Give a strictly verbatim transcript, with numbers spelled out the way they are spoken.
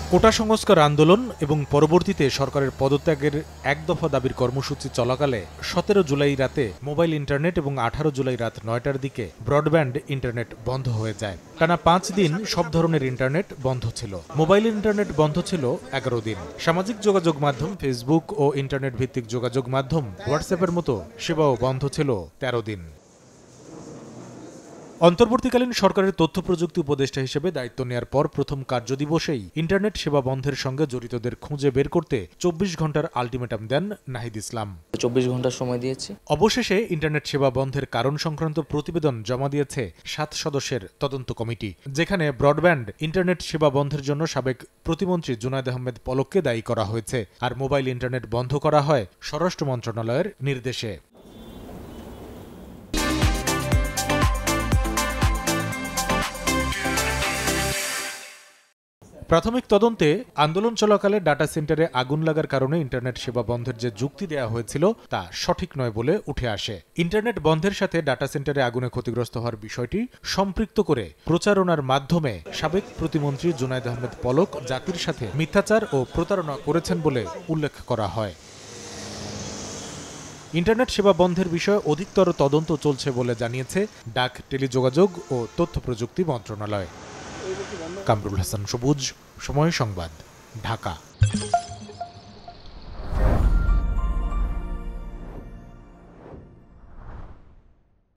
কোটা সংস্কার আন্দোলন এবং পরবর্তীতে সরকারের পদত্যাগের এক দফা দাবির কর্মসূচি চলাকালে সতেরো জুলাই রাতে মোবাইল ইন্টারনেট এবং আঠারো জুলাই রাত নয়টার দিকে ব্রডব্যান্ড ইন্টারনেট বন্ধ হয়ে যায়। টানা পাঁচ দিন সব ধরনের ইন্টারনেট বন্ধ ছিল। মোবাইল ইন্টারনেট বন্ধ ছিল এগারো দিন। সামাজিক যোগাযোগ মাধ্যম ফেসবুক ও ইন্টারনেট ভিত্তিক যোগাযোগ মাধ্যম হোয়াটসঅ্যাপের মতো সেবাও বন্ধ ছিল তেরো দিন। অন্তর্বর্তীকালীন সরকারের তথ্য প্রযুক্তি উপদেষ্টা হিসেবে দায়িত্ব নেয়ার পর প্রথম কার্যদিবসেই ইন্টারনেট সেবা বন্ধের সঙ্গে জড়িতদের খুঁজে বের করতে চব্বিশ ঘন্টার আলটিমেটাম দেন নাহিদ ইসলাম। চব্বিশ ঘন্টার সময় দিয়েছি। অবশেষে ইন্টারনেট সেবা বন্ধের কারণ সংক্রান্ত প্রতিবেদন জমা দিয়েছে সাত সদস্যের তদন্ত কমিটি, যেখানে ব্রডব্যান্ড ইন্টারনেট সেবা বন্ধের জন্য সাবেক প্রতিমন্ত্রী জুনায়েদ আহমেদ পলককে দায়ী করা হয়েছে, আর মোবাইল ইন্টারনেট বন্ধ করা হয় স্বরাষ্ট্র মন্ত্রণালয়ের নির্দেশে। প্রাথমিক তদন্তে আন্দোলন চলাকালে ডাটা সেন্টারে আগুন লাগার কারণে ইন্টারনেট সেবা বন্ধের যে যুক্তি দেয়া হয়েছিল তা সঠিক নয় বলে উঠে আসে। ইন্টারনেট বন্ধের সাথে ডাটা সেন্টারে আগুনে ক্ষতিগ্রস্ত হওয়ার বিষয়টি সম্পৃক্ত করে প্রচারণার মাধ্যমে সাবেক প্রতিমন্ত্রী জুনায়েদ আহমেদ পলক জাতির সাথে মিথ্যাচার ও প্রতারণা করেছেন বলে উল্লেখ করা হয়। ইন্টারনেট সেবা বন্ধের বিষয়ে অধিকতর তদন্ত চলছে বলে জানিয়েছে ডাক, টেলিযোগাযোগ ও তথ্য প্রযুক্তি মন্ত্রণালয়। কামরুল হাসান সবুজ, সময় সংবাদ, ঢাকা।